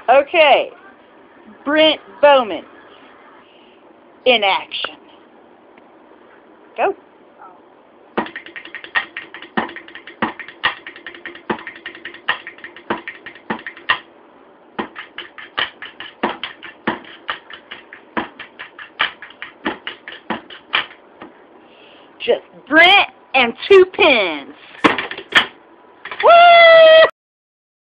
Okay, Brent Bowman in action. Go. Just Brent and 2 pens. Woo!